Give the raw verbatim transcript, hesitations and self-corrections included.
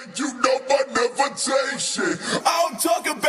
You know I never take shit. I'm talking about